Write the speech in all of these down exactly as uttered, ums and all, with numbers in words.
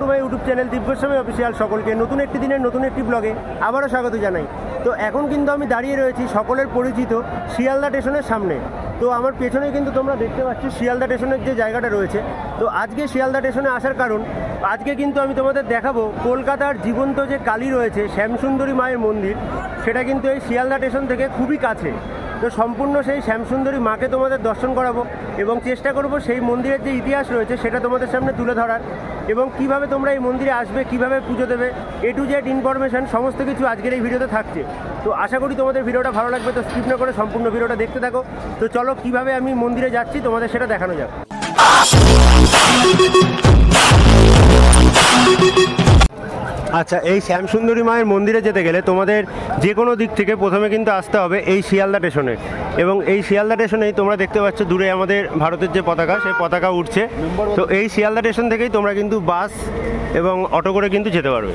Two my YouTube channel Divyaswami official. সকলকে নতুন একটি দিনের নতুন একটি ব্লগে আবারও স্বাগত জানাই। তো এখন কিন্তু আমি দাঁড়িয়ে রয়েছি সকলের পরিচিত শিয়ালদা স্টেশনের সামনে। তো আমার পেছনে কিন্তু তোমরা দেখতে পাচ্ছ শিয়ালদা স্টেশনের যে জায়গাটা রয়েছে। তো আজকে শিয়ালদা স্টেশনে আসার কারণ, আজকে কিন্তু আমি তোমাদের দেখাবো কলকাতার জীবন্ত যে কালী রয়েছে শ্যামসুন্দরী মায়ের মন্দির, সেটা কিন্তু এই শিয়ালদা স্টেশন থেকে খুবই কাছে। তো সম্পূর্ণ সেই শ্যামসুন্দরী মাকে তোমাদের দর্শন করাবো এবং চেষ্টা করব সেই মন্দিরের যে ইতিহাস রয়েছে সেটা তোমাদের সামনে তুলে ধরার, এবং কিভাবে তোমরা এই মন্দিরে আসবে, কিভাবে পুজো দেবে, এ টু জেড ইনফরমেশান সমস্ত কিছু আজকের এই ভিডিওতে থাকছে। তো আশা করি তোমাদের ভিডিওটা ভালো লাগবে। তো স্কিপ না করে সম্পূর্ণ ভিডিওটা দেখতে থাকো। তো চলো কিভাবে আমি মন্দিরে যাচ্ছি তোমাদের সেটা দেখানো যাক। আচ্ছা, এই শ্যামসুন্দরী মায়ের মন্দিরে যেতে গেলে তোমাদের যে কোনো দিক থেকে প্রথমে কিন্তু আসতে হবে এই শিয়ালদা স্টেশনে, এবং এই শিয়ালদা স্টেশনেই তোমরা দেখতে পাচ্ছ দূরে আমাদের ভারতের যে পতাকা, সেই পতাকা উঠছে। তো এই শিয়ালদা স্টেশন থেকেই তোমরা কিন্তু বাস এবং অটো করে কিন্তু যেতে পারবে।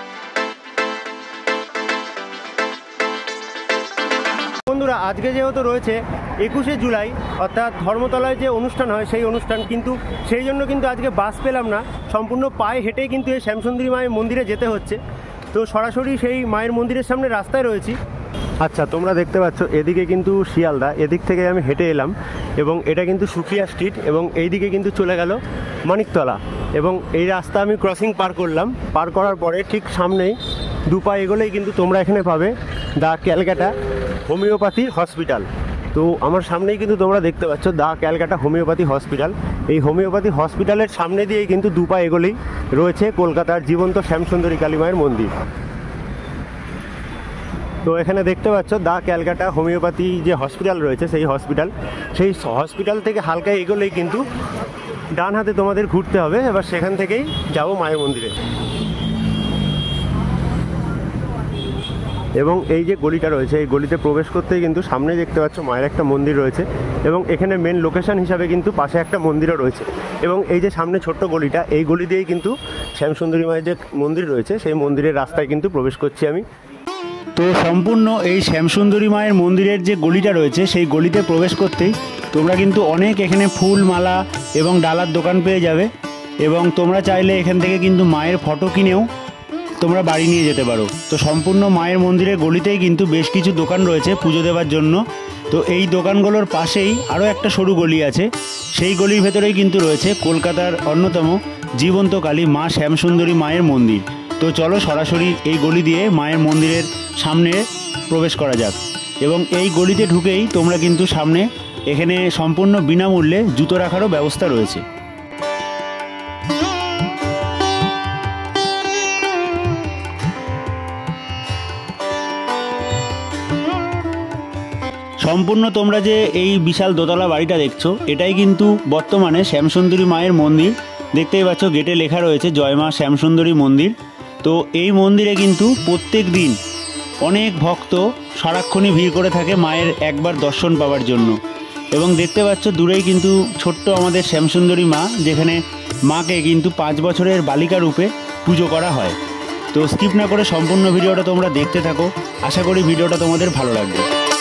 বন্ধুরা, আজকে যেহেতু রয়েছে একুশে জুলাই, অর্থাৎ ধর্মতলায় যে অনুষ্ঠান হয় সেই অনুষ্ঠান, কিন্তু সেই জন্য কিন্তু আজকে বাস পেলাম না, সম্পূর্ণ পায়ে হেঁটেই কিন্তু এই শ্যামসুন্দরী মায়ের মন্দিরে যেতে হচ্ছে। তো সরাসরি সেই মায়ের মন্দিরের সামনে রাস্তায় রয়েছি। আচ্ছা, তোমরা দেখতে পাচ্ছ এদিকে কিন্তু শিয়ালদা, এদিক থেকে আমি হেঁটে এলাম এবং এটা কিন্তু সুফিয়া স্ট্রিট, এবং এই দিকে কিন্তু চলে গেল মানিকতলা, এবং এই রাস্তা আমি ক্রসিং পার করলাম। পার করার পরে ঠিক সামনেই দু পা এগোলেই কিন্তু তোমরা এখানে পাবে দ্য ক্যালকাটা হোমিওপ্যাথি হসপিটাল। তো আমার সামনেই কিন্তু তোমরা দেখতে পাচ্ছ দ্য ক্যালকাটা হোমিওপ্যাথি হসপিটাল। এই হোমিওপ্যাথি হসপিটালের সামনে দিয়েই কিন্তু দু পা এগোলেই রয়েছে কলকাতার জীবন্ত শ্যামসুন্দরী কালী মায়ের মন্দির। তো এখানে দেখতে পাচ্ছ দ্য ক্যালকাটা হোমিওপ্যাথি যে হসপিটাল রয়েছে সেই হসপিটাল, সেই হসপিটাল থেকে হালকা এগোলেই কিন্তু ডান হাতে তোমাদের ঘুরতে হবে। এবার সেখান থেকেই যাবো মায়ের মন্দিরে। এবং এই যে গলিটা রয়েছে, এই গলিতে প্রবেশ করতেই কিন্তু সামনে দেখতে পাচ্ছ মায়ের একটা মন্দির রয়েছে, এবং এখানে মেন লোকেশন হিসাবে কিন্তু পাশে একটা মন্দিরও রয়েছে। এবং এই যে সামনে ছোট্ট গলিটা, এই গলি দিয়েই কিন্তু শ্যামসুন্দরী মায়ের যে মন্দির রয়েছে সেই মন্দিরের রাস্তায় কিন্তু প্রবেশ করছি আমি। তো সম্পূর্ণ এই শ্যামসুন্দরী মায়ের মন্দিরের যে গলিটা রয়েছে সেই গলিতে প্রবেশ করতেই তোমরা কিন্তু অনেক এখানে ফুল, মালা এবং ডালার দোকান পেয়ে যাবে, এবং তোমরা চাইলে এখান থেকে কিন্তু মায়ের ফটো কিনেও তোমরা বাড়ি নিয়ে যেতে পারো। তো সম্পূর্ণ মায়ের মন্দিরের গলিতেই কিন্তু বেশ কিছু দোকান রয়েছে পুজো দেওয়ার জন্য। তো এই দোকানগুলোর পাশেই আরও একটা সরু গলি আছে, সেই গলির ভেতরেই কিন্তু রয়েছে কলকাতার অন্যতম জীবন্ত কালী মা শ্যামসুন্দরী মায়ের মন্দির। তো চলো সরাসরি এই গলি দিয়ে মায়ের মন্দিরের সামনে প্রবেশ করা যাক। এবং এই গলিতে ঢুকেই তোমরা কিন্তু সামনে এখানে সম্পূর্ণ বিনামূল্যে জুতো রাখারও ব্যবস্থা রয়েছে। সম্পূর্ণ তোমরা যে এই বিশাল দোতলা বাড়িটা দেখছো, এটাই কিন্তু বর্তমানে শ্যামসুন্দরী মায়ের মন্দির। দেখতেই পাচ্ছ গেটে লেখা রয়েছে জয় মা শ্যামসুন্দরী মন্দির। তো এই মন্দিরে কিন্তু প্রত্যেক দিন অনেক ভক্ত সারাক্ষণই ভিড় করে থাকে মায়ের একবার দর্শন পাওয়ার জন্য। এবং দেখতে পাচ্ছ দূরেই কিন্তু ছোট্ট আমাদের শ্যামসুন্দরী মা, যেখানে মাকে কিন্তু পাঁচ বছরের বালিকা রূপে পুজো করা হয়। তো স্কিপ না করে সম্পূর্ণ ভিডিওটা তোমরা দেখতে থাকো, আশা করি ভিডিওটা তোমাদের ভালো লাগবে।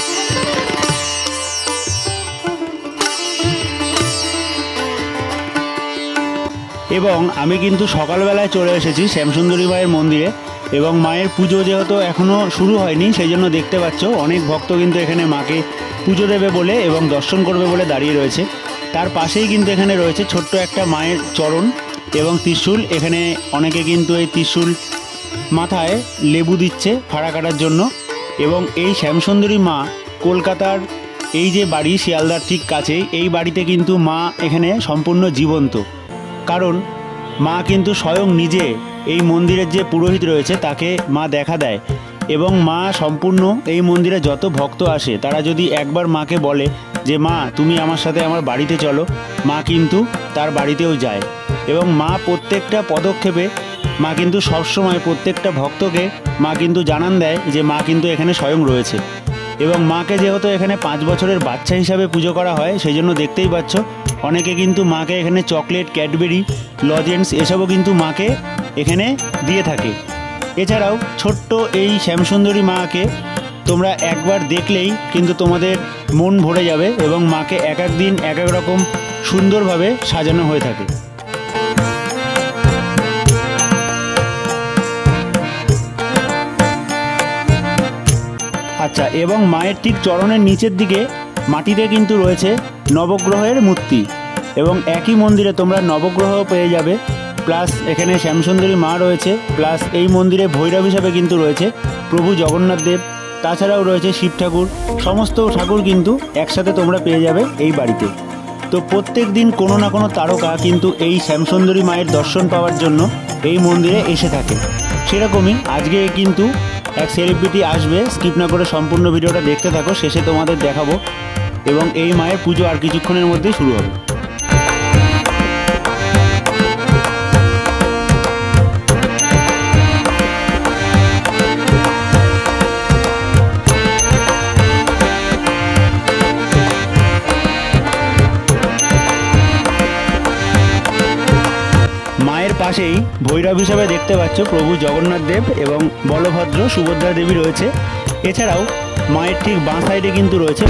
এবং আমি কিন্তু সকালবেলায় চলে এসেছি শ্যামসুন্দরী মায়ের মন্দিরে, এবং মায়ের পুজো যেহেতু এখনও শুরু হয়নি সেই জন্য দেখতে পাচ্ছ অনেক ভক্ত কিন্তু এখানে মাকে পুজো দেবে বলে এবং দর্শন করবে বলে দাঁড়িয়ে রয়েছে। তার পাশেই কিন্তু এখানে রয়েছে ছোট্ট একটা মায়ের চরণ এবং ত্রিশূল। এখানে অনেকে কিন্তু এই ত্রিশূল মাথায় লেবু দিচ্ছে ফাড়া কাটার জন্য। এবং এই শ্যামসুন্দরী মা কলকাতার এই যে বাড়ি শিয়ালদার ঠিক কাছেই, এই বাড়িতে কিন্তু মা এখানে সম্পূর্ণ জীবন্ত, কারণ মা কিন্তু স্বয়ং নিজে এই মন্দিরের যে পুরোহিত রয়েছে তাকে মা দেখা দেয়। এবং মা সম্পূর্ণ এই মন্দিরে যত ভক্ত আসে তারা যদি একবার মাকে বলে যে মা তুমি আমার সাথে আমার বাড়িতে চলো, মা কিন্তু তার বাড়িতেও যায়। এবং মা প্রত্যেকটা পদক্ষেপে মা কিন্তু সবসময় প্রত্যেকটা ভক্তকে মা কিন্তু জানান দেয় যে মা কিন্তু এখানে স্বয়ং রয়েছে। এবং মাকে যেহেতু এখানে পাঁচ বছরের বাচ্চা হিসাবে পুজো করা হয় সেই জন্য দেখতেই পাচ্ছ অনেকে কিন্তু মাকে এখানে চকলেট, ক্যাডবেরি, লজেন্স এসবও কিন্তু মাকে এখানে দিয়ে থাকে। এছাড়াও ছোট্ট এই শ্যামসুন্দরী মাকে তোমরা একবার দেখলেই কিন্তু তোমাদের মন ভরে যাবে, এবং মাকে এক এক দিন এক এক রকম সুন্দরভাবে সাজানো হয়ে থাকে। আচ্ছা, এবং মায়ের ঠিক চরণের নিচের দিকে মাটিতে কিন্তু রয়েছে নবগ্রহের মূর্তি, এবং একই মন্দিরে তোমরা নবগ্রহ পেয়ে যাবে, প্লাস এখানে শ্যামসুন্দরী মা রয়েছে, প্লাস এই মন্দিরে ভৈরব হিসাবে কিন্তু রয়েছে প্রভু জগন্নাথ দেব, তাছাড়াও রয়েছে শিব ঠাকুর। সমস্ত ঠাকুর কিন্তু একসাথে তোমরা পেয়ে যাবে এই বাড়িতে। তো প্রত্যেক দিন কোনো না কোনো তারকা কিন্তু এই শ্যামসুন্দরী মায়ের দর্শন পাওয়ার জন্য এই মন্দিরে এসে থাকে। সেরকমই আজকে কিন্তু এক সেলিব্রিটি আসবে, স্কিপ না করে সম্পূর্ণ ভিডিওটা দেখতে থাকো, শেষে তোমাদের দেখাবো। এবং এই মায়ের পুজো আর কিছুক্ষণের মধ্যেই শুরু হবে। মায়ের পাশেই ভৈরব হিসাবে দেখতে পাচ্ছ প্রভু জগন্নাথ দেব এবং বলভদ্র সুভদ্রা দেবী রয়েছে। এছাড়াও মায়ের ঠিক বাঁ সাইডে কিন্তু রয়েছে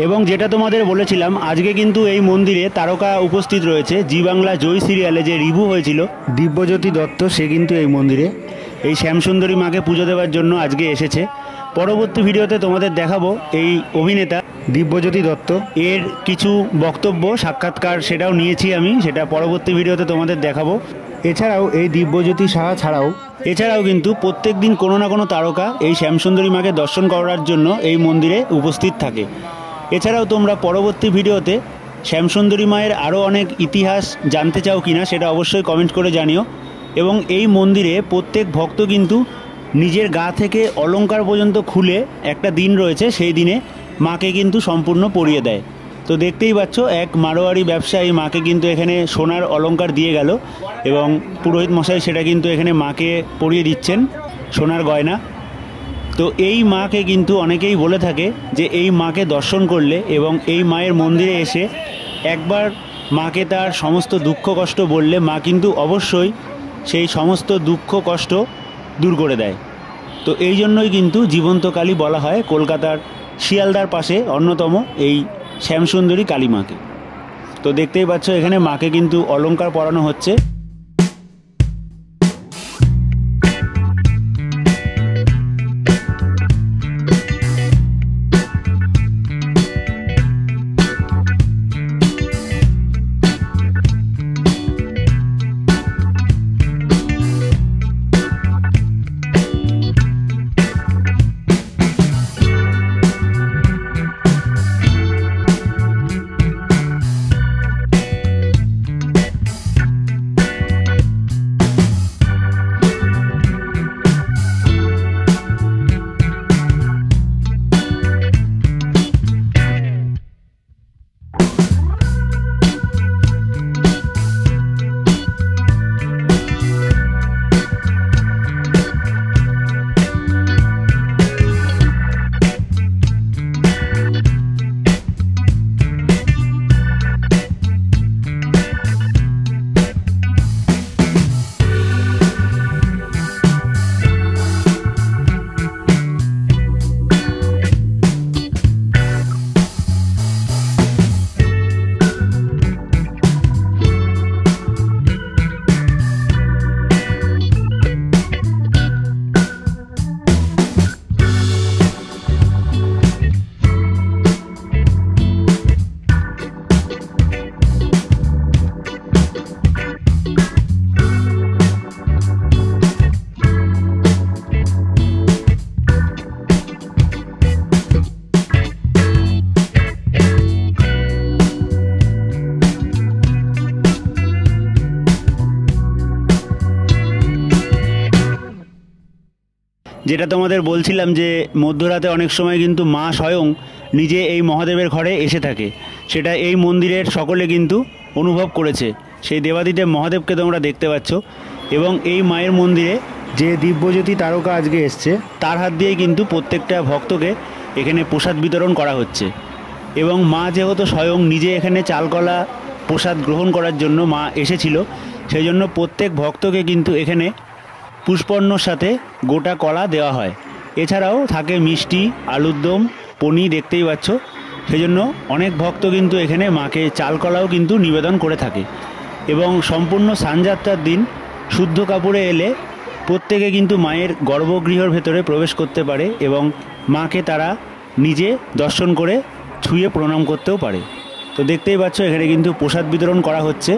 এবং যেটা তোমাদের বলেছিলাম, আজকে কিন্তু এই মন্দিরে তারকা উপস্থিত রয়েছে। জি বাংলা জয় সিরিয়ালে যে রিভু হয়েছিল, দিব্যজ্যোতি দত্ত, সে কিন্তু এই মন্দিরে এই শ্যামসুন্দরী মাকে পুজো দেওয়ার জন্য আজকে এসেছে। পরবর্তী ভিডিওতে তোমাদের দেখাবো এই অভিনেতা দিব্যজ্যোতি দত্ত এর কিছু বক্তব্য, সাক্ষাৎকার, সেটাও নিয়েছি আমি, সেটা পরবর্তী ভিডিওতে তোমাদের দেখাবো। এছাড়াও এই দিব্যজ্যোতি সাহা ছাড়াও এছাড়াও কিন্তু প্রত্যেক দিন কোনো না কোনো তারকা এই শ্যামসুন্দরী মাকে দর্শন করার জন্য এই মন্দিরে উপস্থিত থাকে। এছাড়াও তোমরা পরবর্তী ভিডিওতে শ্যামসুন্দরী মায়ের আরও অনেক ইতিহাস জানতে চাও কিনা সেটা অবশ্যই কমেন্ট করে জানিও। এবং এই মন্দিরে প্রত্যেক ভক্ত কিন্তু নিজের গা থেকে অলংকার পর্যন্ত খুলে একটা দিন রয়েছে, সেই দিনে মাকে কিন্তু সম্পূর্ণ পরিয়ে দেয়। তো দেখতেই পাচ্ছ এক মারোয়ারি ব্যবসায়ী মাকে কিন্তু এখানে সোনার অলংকার দিয়ে গেল এবং পুরোহিত মশাই সেটা কিন্তু এখানে মাকে পরিয়ে দিচ্ছেন সোনার গয়না। তো এই মাকে কিন্তু অনেকেই বলে থাকে যে এই মাকে দর্শন করলে এবং এই মায়ের মন্দিরে এসে একবার মাকে তার সমস্ত দুঃখ কষ্ট বললে মা কিন্তু অবশ্যই সেই সমস্ত দুঃখ কষ্ট দূর করে দেয়। তো এই জন্যই কিন্তু জীবন্ত কালী বলা হয় কলকাতার শিয়ালদার পাশে অন্যতম এই শ্যামসুন্দরী কালী মাকে। তো দেখতেই পাচ্ছ এখানে মাকে কিন্তু অলংকার পরানো হচ্ছে। যেটা তোমাদের বলছিলাম যে মধ্যরাতে অনেক সময় কিন্তু মা স্বয়ং নিজে এই মহাদেবের ঘরে এসে থাকে, সেটা এই মন্দিরের সকলে কিন্তু অনুভব করেছে। সেই দেবাদিদেব মহাদেবকে তোমরা দেখতে পাচ্ছ এবং এই মায়ের মন্দিরে যে দিব্যজ্যোতি তারকা আজকে এসছে তার হাত দিয়েই কিন্তু প্রত্যেকটা ভক্তকে এখানে প্রসাদ বিতরণ করা হচ্ছে। এবং মা যেহেতু স্বয়ং নিজে এখানে চালকলা প্রসাদ গ্রহণ করার জন্য মা এসেছিল, সেই জন্য প্রত্যেক ভক্তকে কিন্তু এখানে পুষ্পর্ণর সাথে গোটা কলা দেওয়া হয়। এছাড়াও থাকে মিষ্টি, আলুর দম, পনির, দেখতেই পাচ্ছ। সেই জন্য অনেক ভক্ত কিন্তু এখানে মাকে চালকলাও কিন্তু নিবেদন করে থাকে। এবং সম্পূর্ণ সানযাত্রার দিন শুদ্ধ কাপড়ে এলে প্রত্যেকে কিন্তু মায়ের গর্ভগৃহের ভেতরে প্রবেশ করতে পারে এবং মাকে তারা নিজে দর্শন করে ছুঁয়ে প্রণাম করতেও পারে। তো দেখতেই পাচ্ছ এখানে কিন্তু প্রসাদ বিতরণ করা হচ্ছে।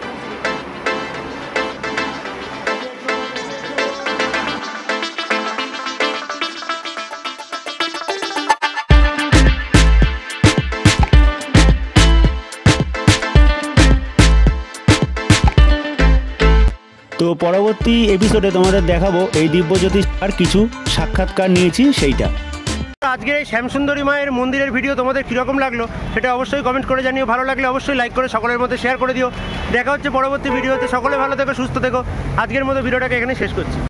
তো পরবর্তী এপিসোডে তোমাদের দেখাবো এই দিব্যজ্যোতি আর কিছু সাক্ষাৎকার নিয়েছি সেইটা। আজকের এই শ্যামসুন্দরী মায়ের মন্দিরের ভিডিও তোমাদের কীরকম লাগলো সেটা অবশ্যই কমেন্ট করে জানিও। ভালো লাগলে অবশ্যই লাইক করে সকলের মধ্যে শেয়ার করে দিও। দেখা হচ্ছে পরবর্তী ভিডিওতে। সকলে ভালো থেকো, সুস্থ থেকো। আজকের মতো ভিডিওটাকে এখানে শেষ করছি।